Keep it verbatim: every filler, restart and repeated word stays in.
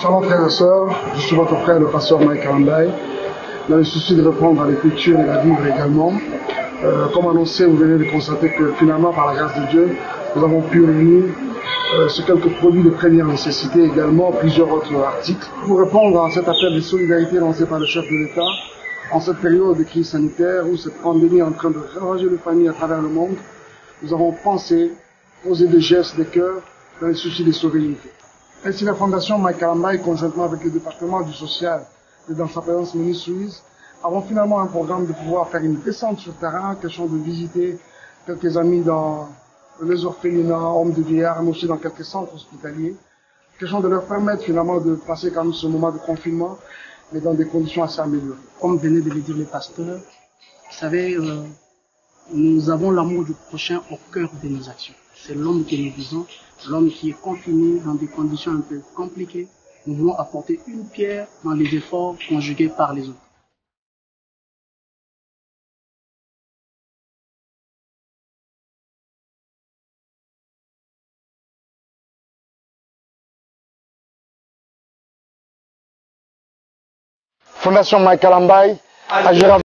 Shalom frères et sœurs, je suis votre frère le pasteur Mike Kalambaye, dans le souci de reprendre la culture et la vivre également. Euh, comme annoncé, vous venez de constater que finalement, par la grâce de Dieu, nous avons pu réunir euh, sur quelques produits de première nécessité également, plusieurs autres articles. Pour répondre à cet appel de solidarité lancé par le chef de l'État, en cette période de crise sanitaire où cette pandémie est en train de ravager les familles à travers le monde, nous avons pensé poser des gestes de cœur dans le souci de sauver l'unité. Ainsi, la Fondation Mike Kalambaye, conjointement avec le département du social et dans sa présence ministre Louise, avons finalement un programme de pouvoir faire une descente sur terrain, question de visiter quelques amis dans les orphelinats, hommes de vieillards, mais aussi dans quelques centres hospitaliers, question de leur permettre finalement de passer quand même ce moment de confinement, mais dans des conditions assez améliorées. Comme venait de le dire le pasteur, vous savez, euh, nous avons l'amour du prochain au cœur de nos actions. C'est l'homme que nous visons, l'homme qui est confiné dans des conditions un peu compliquées. Nous voulons apporter une pierre dans les efforts conjugués par les autres. Fondation Mike Kalambaye agira